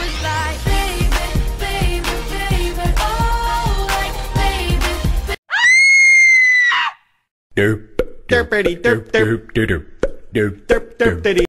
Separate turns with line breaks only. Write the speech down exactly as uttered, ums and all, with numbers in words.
was like, baby, baby, baby, oh, like, baby, baby.
Derp, derpity, derp, derp, derp, derp, derp, derp, derp,